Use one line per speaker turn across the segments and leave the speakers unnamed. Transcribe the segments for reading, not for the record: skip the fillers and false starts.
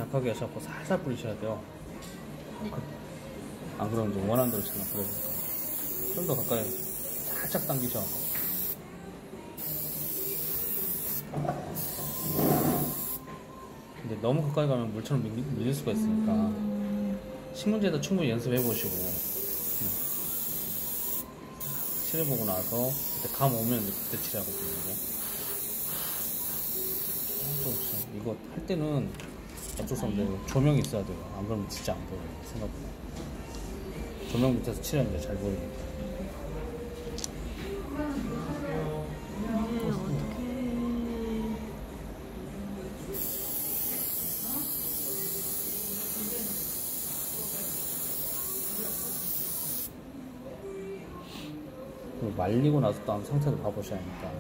약하게 하셔서 살살 뿌리셔야 돼요.
네.
안 그러면 이제 원하는 대로 잘 안 뿌려지니까. 좀 더 가까이 살짝 당기셔. 근데 너무 가까이 가면 물처럼 밀릴 수가 있으니까 신문지에다 충분히 연습해 보시고 칠해보고 나서 그때 감 오면 그때 칠하고 있는데 이거 할 때는 어쩔 수 없는데 조명이 있어야 돼요. 안 그러면 진짜 안 보여요. 생각보다 조명 밑에서 칠하면 잘 보이니까. 말리고 나서 또 한 상태도 봐보셔야 하니까.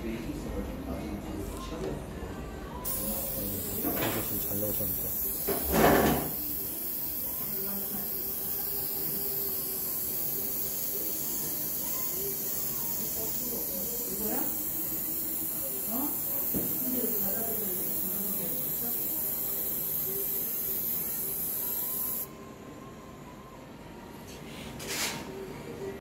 이게 좀 잘 나오셨는데.